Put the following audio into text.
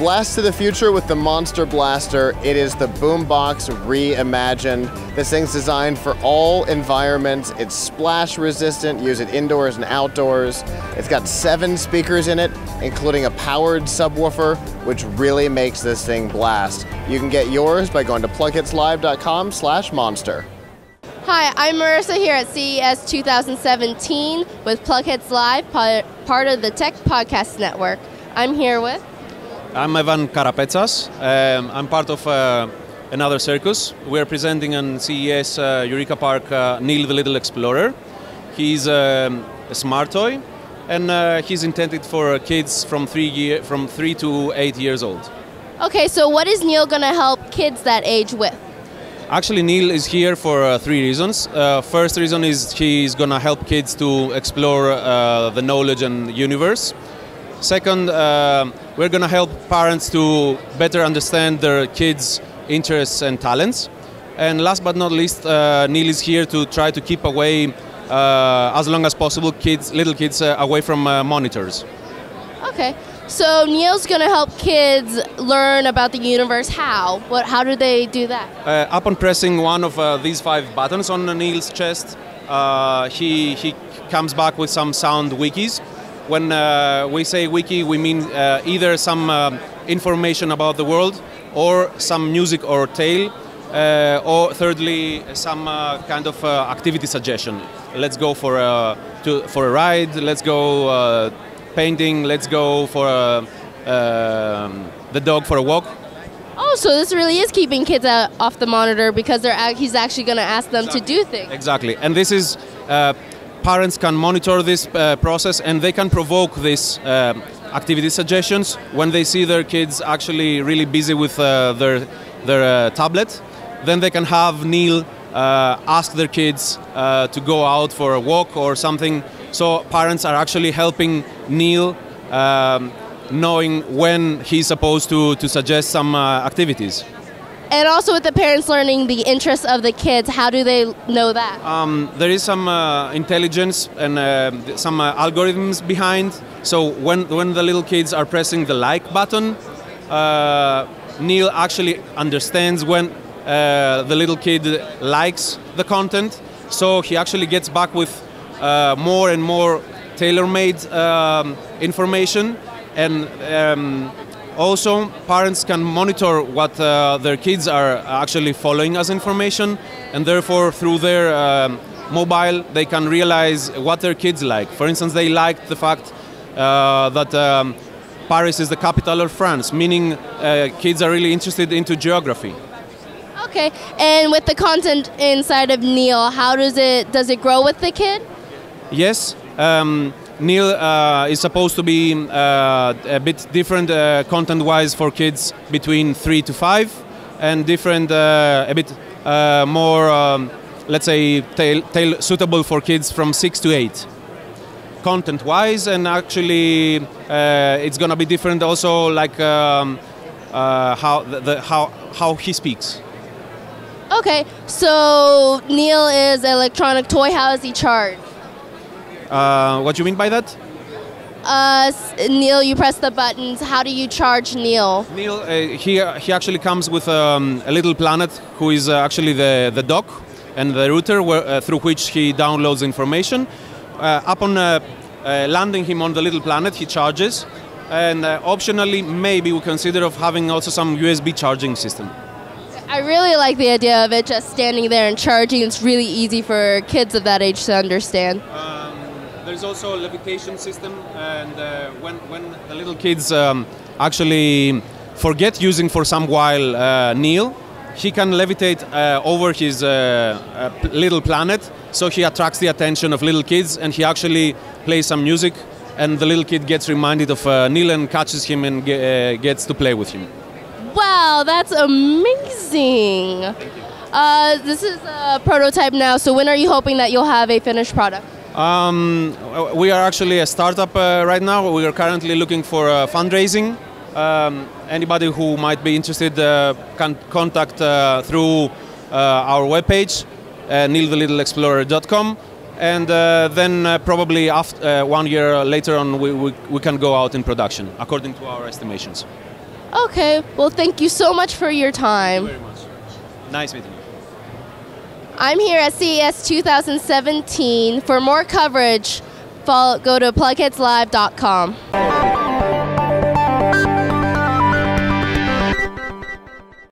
Blast to the future with the Monster Blaster. It is the boombox reimagined. This thing's designed for all environments. It's splash resistant, use it indoors and outdoors. It's got 7 speakers in it, including a powered subwoofer, which really makes this thing blast. You can get yours by going to PLUGHITZLive.com/monster. Hi, I'm Marissa here at CES 2017 with PLUGHITZ Live, part of the Tech Podcast Network. I'm here with... I'm Evan Karapetsas. I'm part of another circus. We're presenting on CES Eureka Park Neil the Little Explorer. He's a smart toy, and he's intended for kids from 3 to 8 years old. Okay, so what is Neil going to help kids that age with? Actually, Neil is here for 3 reasons. First reason is he's going to help kids to explore the knowledge and universe. Second, we're going to help parents to better understand their kids' interests and talents. And last but not least, Neil is here to try to keep away, as long as possible, little kids away from monitors. Okay, so Neil's going to help kids learn about the universe. How? How do they do that? Upon pressing one of these 5 buttons on Neil's chest, he comes back with some sound wikis. When we say wiki, we mean either some information about the world, or some music or tale, or thirdly, some kind of activity suggestion. Let's go for a ride, let's go painting, let's go for the dog for a walk. Oh, so this really is keeping kids off the monitor because he's actually going to ask them to do things. Exactly, and this is... Parents can monitor this process, and they can provoke these activity suggestions when they see their kids actually really busy with their tablet. Then they can have Neil ask their kids to go out for a walk or something. So parents are actually helping Neil knowing when he's supposed to suggest some activities. And also with the parents learning the interests of the kids, how do they know that? There is some intelligence and some algorithms behind. So when the little kids are pressing the like button, Neil actually understands when the little kid likes the content. So he actually gets back with more and more tailor-made information. And also, parents can monitor what their kids are actually following as information, and therefore through their mobile they can realize what their kids like. For instance, they liked the fact that Paris is the capital of France, meaning kids are really interested into geography. Okay, and with the content inside of Neil, how does it grow with the kid? Yes. Neil is supposed to be a bit different content-wise for kids between 3 to 5, and different, a bit more, let's say, suitable for kids from 6 to 8. Content-wise, and actually it's going to be different also, like how he speaks. Okay, so Neil is an electronic toy. How is he charged? What do you mean by that? Neil, you press the buttons. How do you charge Neil? Neil, he actually comes with a little planet who is actually the dock and the router through which he downloads information. Upon landing him on the little planet, he charges, and optionally maybe we consider of having also some USB charging system. I really like the idea of it just standing there and charging. It's really easy for kids of that age to understand. There's also a levitation system, and when the little kids actually forget using for some while Neil, he can levitate over his little planet, so he attracts the attention of little kids, and he actually plays some music, and the little kid gets reminded of Neil and catches him and gets to play with him. Wow, that's amazing! This is a prototype now, so when are you hoping that you'll have a finished product? We are actually a startup right now. We are currently looking for fundraising. Anybody who might be interested can contact through our webpage, neilthelittleexplorer.com, and then probably after 1 year later on we can go out in production, according to our estimations. Okay, well, thank you so much for your time. Very much. Nice meeting you. I'm here at CES 2017. For more coverage, go to PLUGHITZlive.com.